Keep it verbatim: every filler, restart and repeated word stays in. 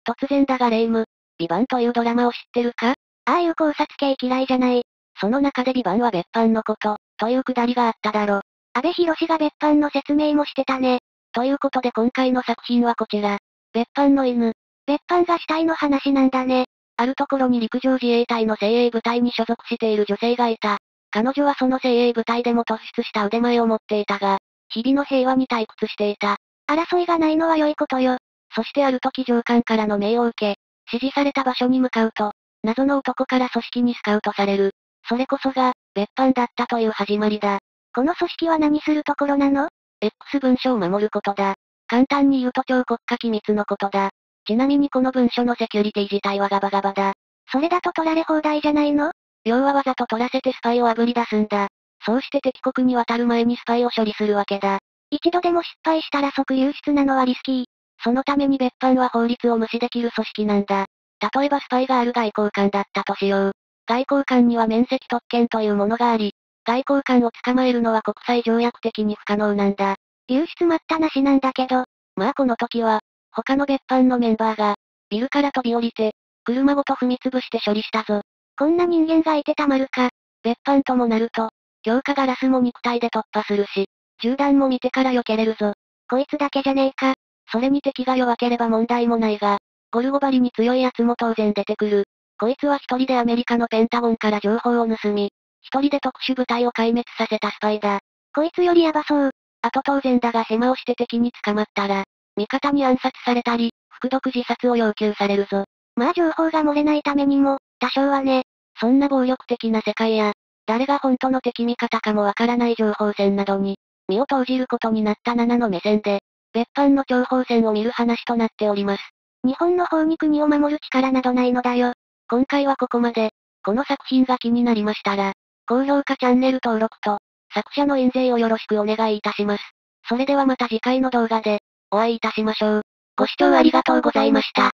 突然だがレ夢ム、ビバンというドラマを知ってるか？ ああいう考察系嫌いじゃない。 その中でビバンは別班のこと、というくだりがあっただろ。 阿部寛が別班の説明もしてたね。 ということで今回の作品はこちら。別班の犬。 別班が死体の話なんだね。 あるところに陸上自衛隊の精鋭部隊に所属している女性がいた。彼女はその精鋭部隊でも突出した腕前を持っていたが、日々の平和に退屈していた。 争いがないのは良いことよ。 そしてある時上官からの命を受け、指示された場所に向かうと、謎の男から組織にスカウトされる。それこそが、別班だったという始まりだ。 この組織は何するところなの？ X 文書を守ることだ。簡単に言うと超国家機密のことだ。ちなみにこの文書のセキュリティ自体はガバガバだ。 それだと取られ放題じゃないの？ 要はわざと取らせてスパイを炙り出すんだ。そうして敵国に渡る前にスパイを処理するわけだ。 一度でも失敗したら即流出なのはリスキー。 そのために別班は法律を無視できる組織なんだ。例えばスパイがある外交官だったとしよう。外交官には免責特権というものがあり、外交官を捕まえるのは国際条約的に不可能なんだ。 流出待ったなしなんだけど。 まあこの時は、他の別班のメンバーが、ビルから飛び降りて、車ごと踏み潰して処理したぞ。 こんな人間がいてたまるか。 別班ともなると、強化ガラスも肉体で突破するし、銃弾も見てから避けれるぞ。 こいつだけじゃねえか。 それに敵が弱ければ問題もないが、ゴルゴバリに強い奴も当然出てくる。こいつは一人でアメリカのペンタゴンから情報を盗み、一人で特殊部隊を壊滅させたスパイだ。 こいつよりヤバそう。 あと当然だがヘマをして敵に捕まったら、味方に暗殺されたり、服毒自殺を要求されるぞ。 まあ情報が漏れないためにも、多少はね。 そんな暴力的な世界や、誰が本当の敵味方かもわからない情報戦などに、身を投じることになったななの目線で、別班の諜報戦を見る話となっております。 日本の方に国を守る力などないのだよ。 今回はここまで。この作品が気になりましたら、高評価チャンネル登録と、作者の印税をよろしくお願いいたします。それではまた次回の動画で、お会いいたしましょう。ご視聴ありがとうございました。